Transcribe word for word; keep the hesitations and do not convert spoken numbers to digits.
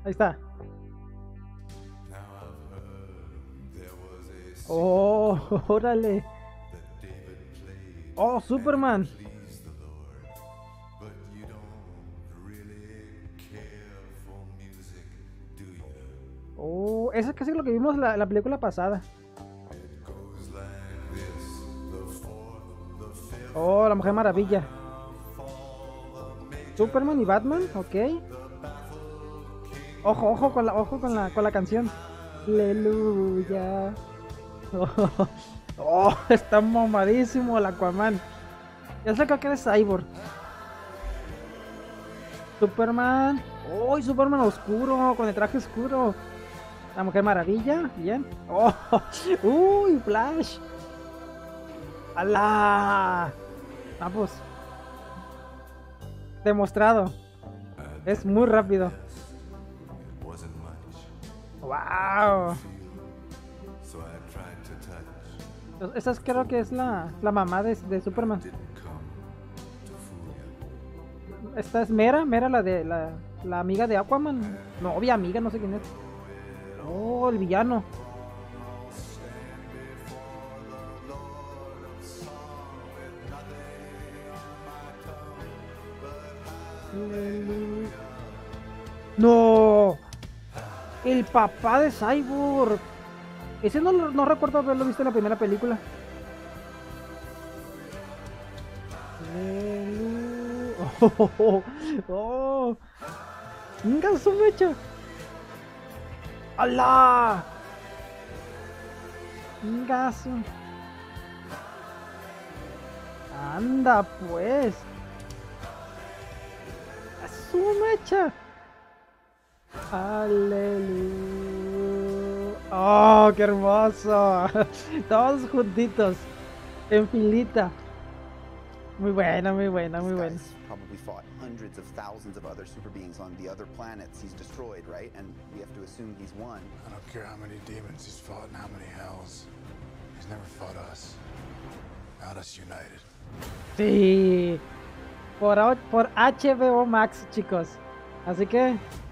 Ahí está. Oh, órale. Oh, Superman. Oh, eso es casi lo que vimos la, la película pasada. Oh, la Mujer Maravilla. Superman y Batman, ok. Ojo, ojo con la, ojo con la, con la canción. Aleluya. Oh, oh, está mamadísimo el Aquaman. Ya sé que es Cyborg. Superman. Oh, Superman oscuro, con el traje oscuro. La Mujer Maravilla, bien. Oh, uy, Flash. ¡Alá! Vamos. Demostrado. Es muy rápido. ¡Wow! Esa es, creo que es la, la mamá de, de Superman. Esta es Mera, Mera la de la, la amiga de Aquaman. Novia, amiga, no sé quién es. Oh, el villano. No, el papá de Cyborg. Ese no, no recuerdo haberlo visto en la primera película. Oh, oh, oh, oh. Venga, su mecha. ¡Hala! Venga, su. Anda, pues. A su mecha. Aleluya. Oh, qué hermoso. Todos juntitos. En filita. Muy buena, muy buena, muy buena. Probably fought hundreds of thousands of other super beings on the other planets he's destroyed, right? And we have to assume he's won. I don't care how many demons he's fought and how many hells. He's never fought us. Not us united. Sí. Por, por H B O Max, chicos. Así que